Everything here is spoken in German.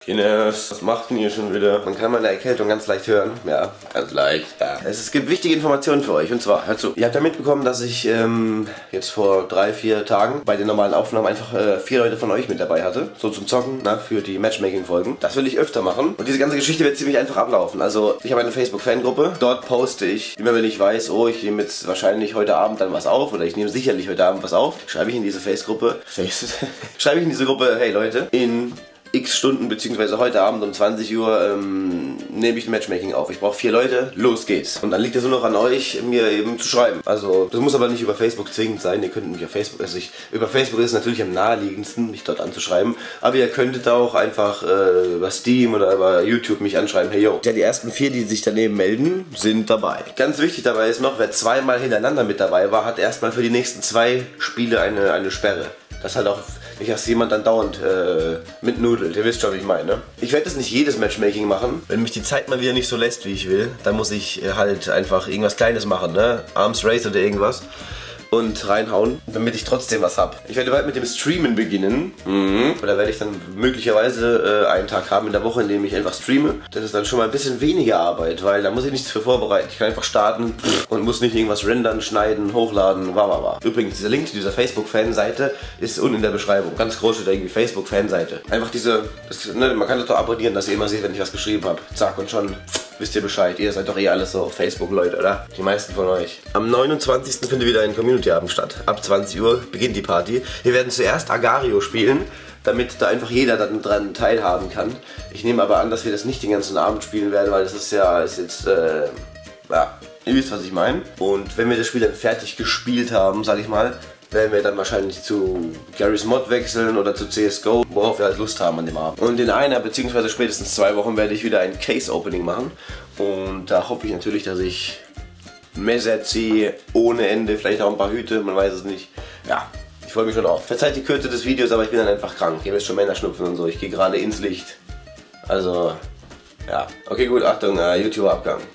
Kinders, was macht denn ihr schon wieder? Man kann meine Erkältung ganz leicht hören. Ja, ganz leicht. Ja. Es gibt wichtige Informationen für euch. Und zwar, hört zu. Ihr habt ja mitbekommen, dass ich jetzt vor 3-4 Tagen bei den normalen Aufnahmen einfach 4 Leute von euch mit dabei hatte. So zum Zocken, für die Matchmaking-Folgen. Das will ich öfter machen. Und diese ganze Geschichte wird ziemlich einfach ablaufen. Also, ich habe eine Facebook-Fangruppe. Dort poste ich, immer wenn ich weiß, oh, ich nehme jetzt wahrscheinlich heute Abend dann was auf. Oder ich nehme sicherlich heute Abend was auf. Schreibe ich in diese Face-Gruppe. Schreibe ich in diese Gruppe, hey Leute, in x Stunden, beziehungsweise heute Abend um 20 Uhr nehme ich ein Matchmaking auf. Ich brauche 4 Leute, los geht's. Und dann liegt es nur noch an euch, mir eben zu schreiben. Also, das muss aber nicht über Facebook zwingend sein. Ihr könnt mich auf Facebook, über Facebook ist es natürlich am naheliegendsten, mich dort anzuschreiben. Aber ihr könntet auch einfach über Steam oder über YouTube mich anschreiben, hey yo. Ja, die ersten 4, die sich daneben melden, sind dabei. Ganz wichtig dabei ist noch, wer 2-mal hintereinander mit dabei war, hat erstmal für die nächsten 2 Spiele eine Sperre. Das halt auch nicht, dass jemand dann dauernd mitnudelt. Ihr wisst schon, wie ich meine. Ich werde das nicht jedes Matchmaking machen. Wenn mich die Zeit mal wieder nicht so lässt, wie ich will, dann muss ich halt einfach irgendwas Kleines machen, ne? Arms Race oder irgendwas. Und reinhauen, damit ich trotzdem was habe. Ich werde bald mit dem Streamen beginnen. Da werde ich dann möglicherweise einen Tag haben in der Woche, in dem ich einfach streame. Das ist dann schon mal ein bisschen weniger Arbeit, weil da muss ich nichts für vorbereiten. Ich kann einfach starten und muss nicht irgendwas rendern, schneiden, hochladen, bla. Übrigens, dieser Link zu dieser Facebook-Fanseite ist unten in der Beschreibung. Ganz groß steht da irgendwie Facebook-Fanseite. Einfach man kann das doch abonnieren, dass ihr immer seht, wenn ich was geschrieben habe. Zack, und schon wisst ihr Bescheid. Ihr seid doch eh alles so auf Facebook-Leute, oder? Die meisten von euch. Am 29. findet wieder ein Community-Abend statt. Ab 20 Uhr beginnt die Party. Wir werden zuerst Agario spielen, damit da einfach jeder dann dran teilhaben kann. Ich nehme aber an, dass wir das nicht den ganzen Abend spielen werden, weil das ist jetzt, ihr wisst, was ich meine. Und wenn wir das Spiel dann fertig gespielt haben, sag ich mal, werden wir dann wahrscheinlich zu Garry's Mod wechseln oder zu CSGO, worauf wir halt Lust haben an dem Abend. Und in einer bzw. spätestens 2 Wochen werde ich wieder ein Case-Opening machen. Und da hoffe ich natürlich, dass ich Messer ziehe ohne Ende, vielleicht auch ein paar Hüte, man weiß es nicht. Ja, ich freue mich schon drauf. Verzeiht die Kürze des Videos, aber ich bin dann einfach krank. Ihr wisst schon, Männerschnupfen und so. Ich gehe gerade ins Licht. Also, ja. Okay, gut, Achtung, YouTuber-Abgang.